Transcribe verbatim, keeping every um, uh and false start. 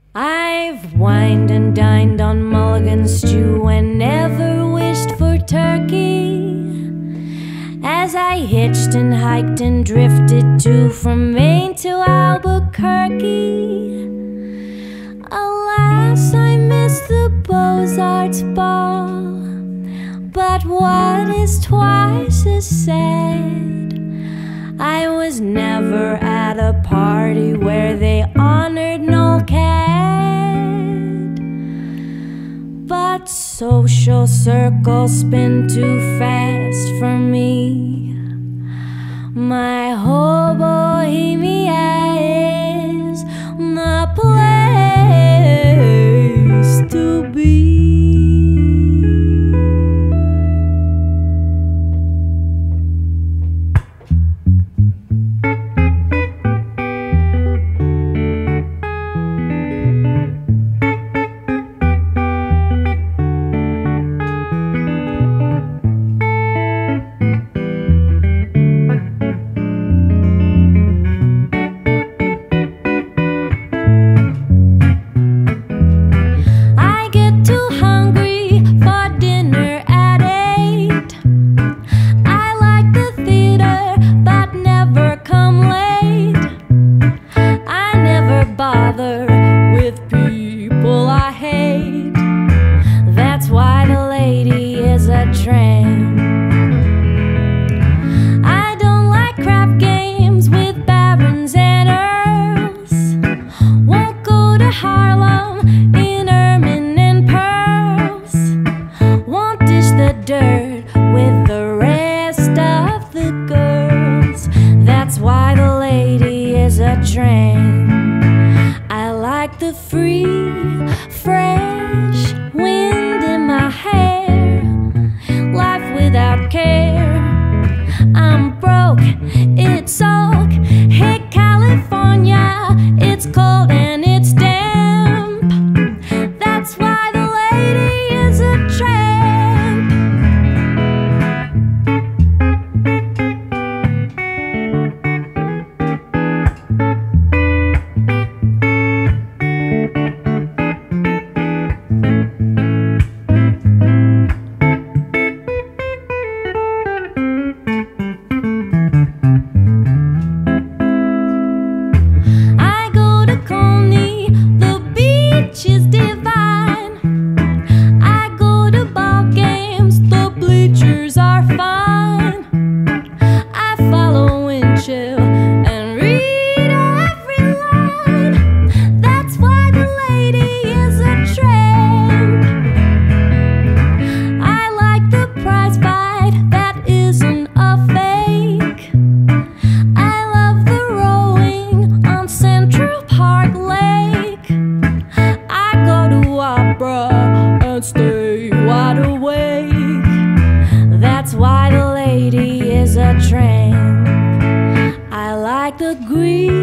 I've wined and dined on mulligan stew and never wished for turkey. As I hitched and hiked and drifted to from Maine to Albuquerque. Alas, I missed the Beaux-Arts ball, but what is twice as sad, I was never at a party where they honored Noel Coward. But social circles spin too fast for me. My whole Bohemia is the place to be. Bother with people I hate. That's why the lady is a tramp. I don't like crap games with barons and earls. Won't go to Harlem in ermine and pearls. Won't dish the dirt with the rest of the girls. That's why the lady is a tramp. I like the free, fresh wind in my hair, life without care. I'm broke, it's soak. Hey California, it's cold and it's damp. That's why the lady is a tramp. Is divine. I go to ball games, the bleachers are fine. I follow Winchell and read every line. That's why the lady is a tramp. I like the prize fight that isn't a fake. I love the rowing on Central Park Lake. Opera and stay wide awake. That's why the lady is a tramp. I like the green